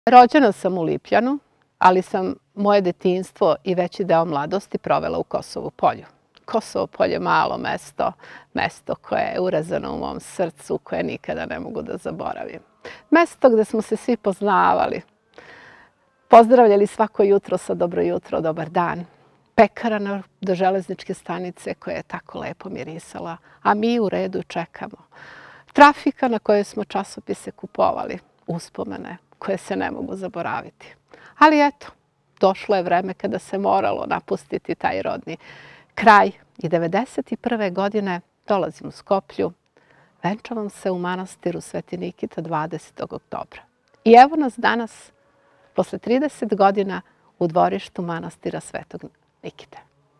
Rođena sam u Lipljanu, ali sam moje detinjstvo i veći deo mladosti provela u Kosovu Polju. Kosovo Polje je malo mesto, mesto koje je urezano u mom srcu, koje nikada ne mogu da zaboravim. Mesto gde smo se svi poznavali, pozdravljali svako jutro sa dobro jutro, dobar dan. Pekara do železničke stanice koja je tako lepo mirisala, a mi u redu čekamo. Trafika na kojoj smo časopise kupovali, uspomene koje se ne mogu zaboraviti. Ali eto, došlo je vreme kada se moralo napustiti taj rodni kraj i 1991. godine dolazim u Skoplju, venčavam se u manastiru Sveti Nikita 20. oktobra. I evo nas danas, posle 30 godina, u dvorištu manastira Svetog Nikite.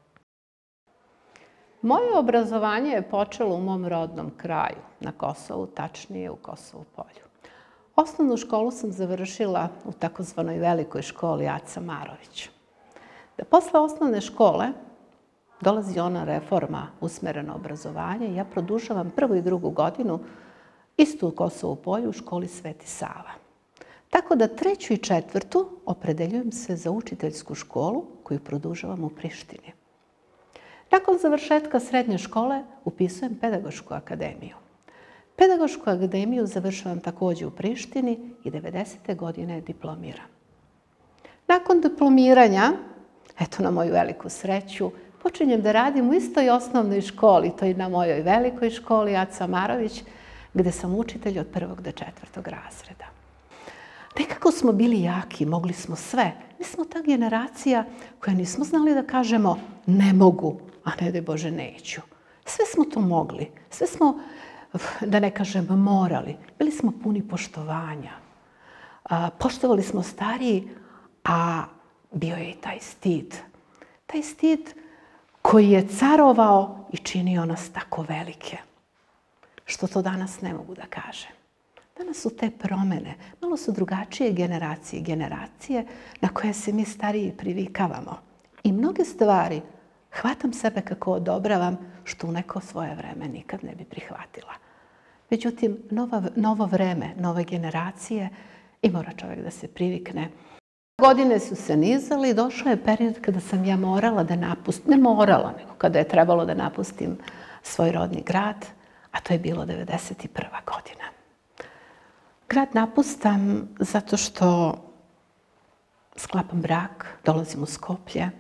Moje obrazovanje je počelo u mom rodnom kraju, na Kosovu, tačnije u Kosovu Polju. Osnovnu školu sam završila u takozvanoj velikoj školi Aca Marović. Posle osnovne škole dolazi ona reforma usmereno obrazovanje i ja produžavam prvu i drugu godinu isto u Kosovu Polju u školi Sveti Sava. Tako da treću i četvrtu opredeljujem se za učiteljsku školu koju produžavam u Prištini. Nakon završetka srednje škole upisujem Pedagošku akademiju. Pedagošku akademiju završavam također u Prištini i 90. godine diplomiram. Nakon diplomiranja, eto na moju veliku sreću, počinjem da radim u istoj osnovnoj školi, to je na mojoj velikoj školi Aca Marović, gde sam učitelj od 1. do 4. razreda. Nekako smo bili jaki, mogli smo sve. Mi smo ta generacija koja nismo znali da kažemo ne mogu, a ne daj Bože neću. Sve smo to mogli, sve smo, da ne kažem, morali. Bili smo puni poštovanja. Poštovali smo stariji, a bio je i taj stid. Taj stid koji je carovao i činio nas tako velike. Što to danas ne mogu da kažem. Danas su te promene, malo su drugačije generacije na koje se mi stariji privikavamo. I mnoge stvari hvatam sebe kako odobravam što u neko svoje vreme nikad ne bi prihvatila. Međutim, novo vreme, nove generacije i mora čovjek da se privikne. Godine su se nizali i došao je period kada sam ja morala da napustim, ne morala, nego kada je trebalo da napustim svoj rodni grad, a to je bilo 91. godina. Grad napustam zato što sklapam brak, dolazim u Skoplje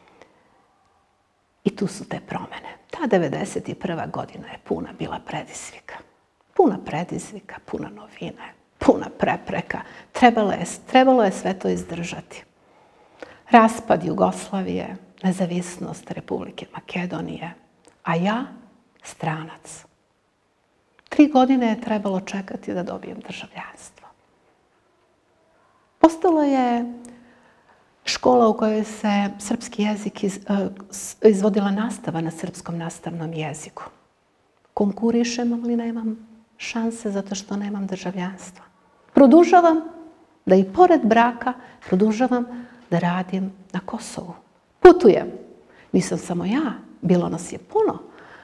i tu su te promene. Ta 91. godina je puna bila predizvika. Puna predizvika, puna novine, puna prepreka. Trebalo je sve to izdržati. Raspad Jugoslavije, nezavisnost Republike Makedonije, a ja stranac. 3 godine je trebalo čekati da dobijem državljanstvo. Postala je škola u kojoj se srpski jezik izvodila nastava na srpskom nastavnom jeziku. Konkurišem, ali nemam šanse zato što nemam državljanstva. Produžavam da i pored braka produžavam da radim na Kosovu. Putujem. Nisam samo ja, bilo nas je puno.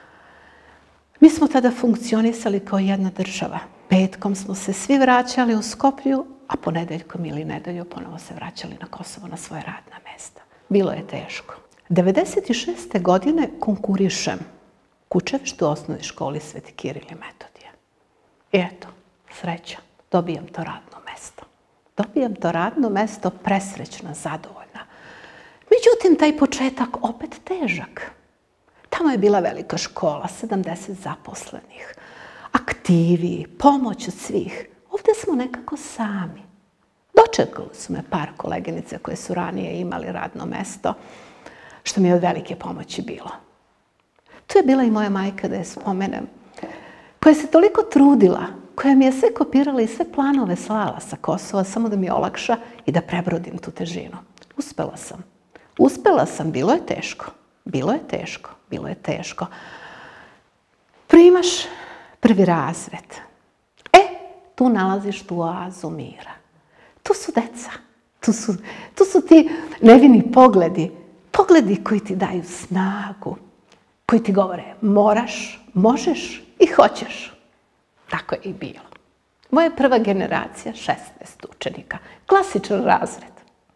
Mi smo tada funkcionisali kao jedna država. Petkom smo se svi vraćali u Skoplju, a ponedeljkom ili nedelju ponovo se vraćali na Kosovo na svoje radna mesta. Bilo je teško. 96. godine konkurišem Kučevištu u osnovnoj školi Sveti Kiril i Metodije. I eto, sreća, dobijam to radno mesto. Dobijam to radno mesto presrećna, zadovoljna. Međutim, taj početak opet težak. Tamo je bila velika škola, 70 zaposlenih, aktivi, pomoć od svih. Ovdje smo nekako sami. Dočekali su me par koleginice koje su ranije imali radno mesto, što mi je od velike pomoći bilo. Tu je bila i moja majka, da je spomenem, koja se toliko trudila, koja mi je sve kopirala i sve planove slala sa Kosova, samo da mi olakša i da prebrodim tu težinu. Uspela sam. Uspela sam, bilo je teško. Bilo je teško, bilo je teško. Primaš 1. razred. Tu nalaziš tu oazu mira. Tu su deca. Tu su ti nevini pogledi. Pogledi koji ti daju snagu. Koji ti govore moraš, možeš i hoćeš. Tako je i bilo. Moja prva generacija, 16 učenika. Klasičan razred.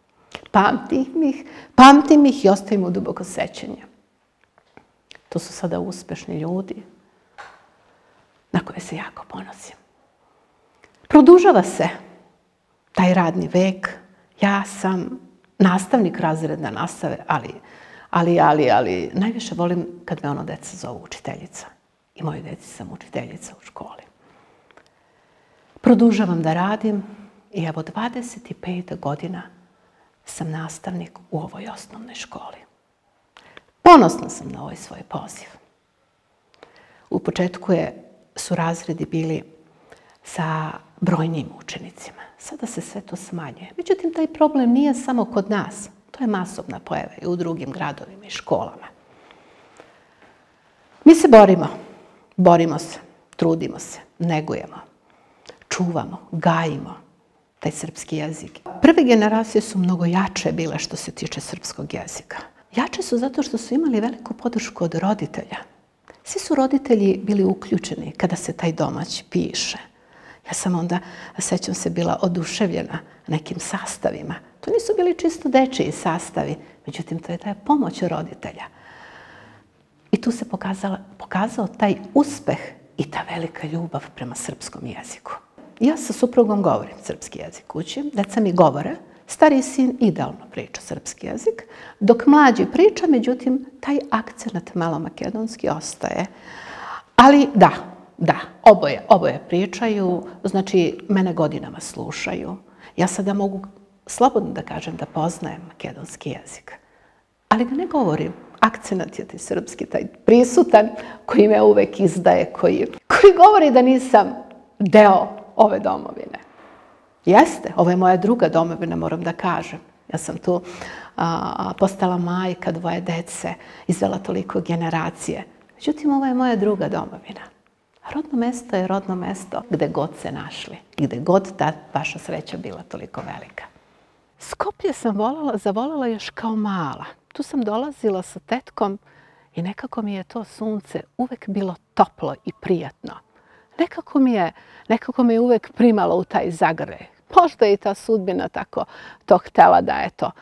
Pamtim ih i ostavim u duboko sećanje. To su sada uspešni ljudi na koje se jako ponosim. Produžava se taj radni vek. Ja sam nastavnik razredne nastave, ali najviše volim kad me deca zovu učiteljica. I mojoj deci sam učiteljica u školi. Produžavam da radim i evo 25 godina sam nastavnik u ovoj osnovnoj školi. Ponosna sam na ovaj svoj poziv. U početku su razredi bili sa brojnim učenicima. Sada se sve to smanjuje. Međutim, taj problem nije samo kod nas. To je masovna pojava i u drugim gradovima i školama. Mi se borimo se, trudimo se, negujemo, čuvamo, gajimo taj srpski jezik. Prve generacije su mnogo jače bile što se tiče srpskog jezika. Jače su zato što su imali veliku podršku od roditelja. Svi su roditelji bili uključeni kada se taj domaći piše. Ja sam onda, sećam se, bila oduševljena nekim sastavima. To nisu bili čisto dečiji sastavi, međutim, to je ta pomoć roditelja. I tu se pokazao taj uspeh i ta velika ljubav prema srpskom jeziku. Ja sa suprugom govorim srpski jezik kući, deca mi govore, stariji sin idealno priča srpski jezik, dok mlađi priča, međutim, taj akcent malo makedonski ostaje. Ali da, oboje pričaju, znači mene godinama slušaju. Ja sada mogu slobodno da kažem da poznajem makedonski jezik, ali ga ne govorim. Akcenat je taj srpski, taj prisutan koji me uvek izdaje, koji govori da nisam deo ove domovine. Jeste, ovo je moja druga domovina, moram da kažem. Ja sam tu postala majka, 2 dece, izvela toliko generacije. Međutim, ovo je moja druga domovina. Rodno mesto je rodno mesto gde god se našli, gde god ta vaša sreća bila toliko velika. Skoplje sam zavolela još kao mala. Tu sam dolazila sa tetkom i nekako mi je to sunce uvek bilo toplo i prijatno. Nekako me je uvek primalo u taj zagrljaj. Možda je i ta sudbina tako to htela da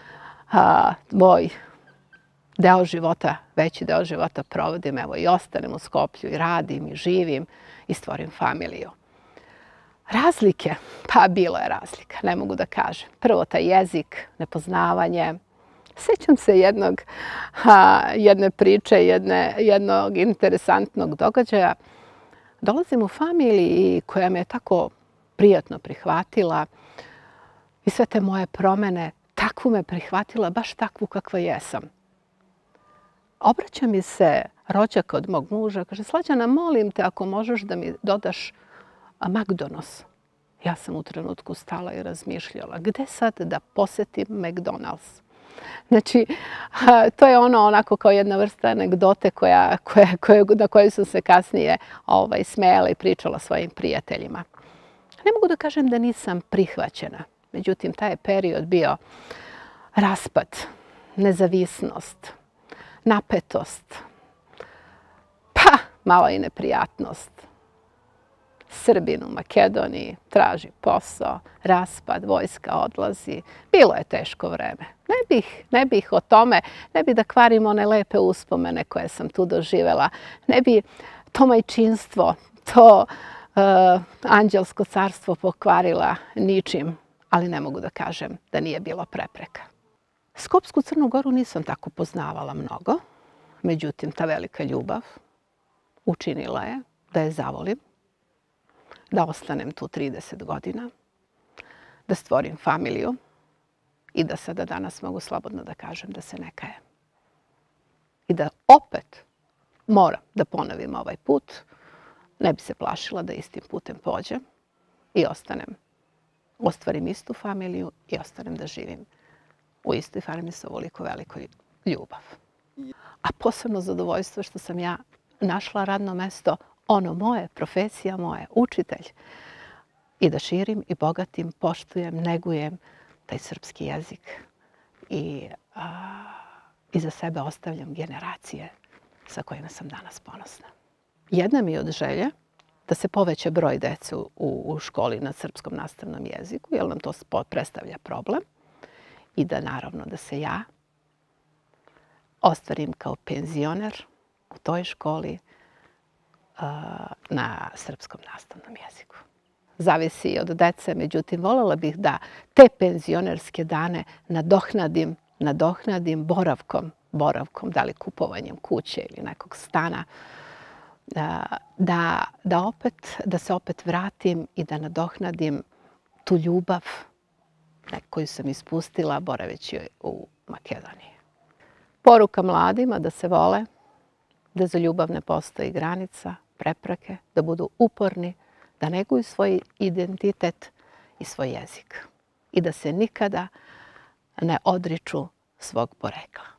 moj deo života, veći deo života provodim, evo i ostanem u Skoplju i radim i živim i stvorim familiju. Razlike, pa bilo je razlika, ne mogu da kažem. Prvo taj jezik, nepoznavanje. Sećam se jedne priče, jednog interesantnog događaja. Dolazim u familiji koja me je tako prijatno prihvatila i sve te moje promene, takvu me prihvatila, baš takvu kakva jesam. Obraća mi se rođak od mog muža, kaže, Slađana, molim te ako možeš da mi dodaš McDonald's. Ja sam u trenutku stala i razmišljala, gde sad da posetim McDonald's? Znači, to je onako kao jedna vrsta anegdote na kojoj sam se kasnije smejala i pričala svojim prijateljima. Ne mogu da kažem da nisam prihvaćena. Međutim, taj je period bio raspad, nezavisnost, napetost, pa malo i neprijatnost. Srbin u Makedoniji traži posao, raspad, vojska odlazi. Bilo je teško vreme. Ne bih o tome, ne bih da kvarim one lepe uspomene koje sam tu doživela. Ne bi to majčinstvo, to anđelsko carstvo pokvarila ničim, ali ne mogu da kažem da nije bilo prepreka. Skopsku Crnu Goru nisam tako poznavala mnogo, međutim, ta velika ljubav učinila je da je zavolim, da ostanem tu 30 godina, da stvorim familiju i da sada danas mogu slobodno da kažem da se ne kajem. I da opet moram da ponovim ovaj put, ne bi se plašila da istim putem pođem i ostvarim istu familiju i ostanem da živim u istoj familiji sa ovoliko velikoj ljubav. A posebno zadovoljstvo što sam ja našla radno mesto, ono moje, profesija moje, učitelj. I da širim i bogatim, poštujem, negujem taj srpski jezik i iza sebe ostavljam generacije sa kojima sam danas ponosna. Jedna mi od želje da se poveća broj dece u školi na srpskom nastavnom jeziku, jer nam to predstavlja problem. I da naravno da se ja ostvarim kao penzioner u toj školi na srpskom nastavnom jeziku. Zavisi od dece, međutim, voljela bih da te penzionerske dane nadoknadim boravkom, da li kupovanjem kuće ili nekog stana, da se opet vratim i da nadoknadim tu ljubav koju sam ispustila boraveći u Makedoniji. Poruka mladima da se vole, da za ljubav ne postoji granica, prepreke, da budu uporni, da neguju svoj identitet i svoj jezik i da se nikada ne odriču svog porekla.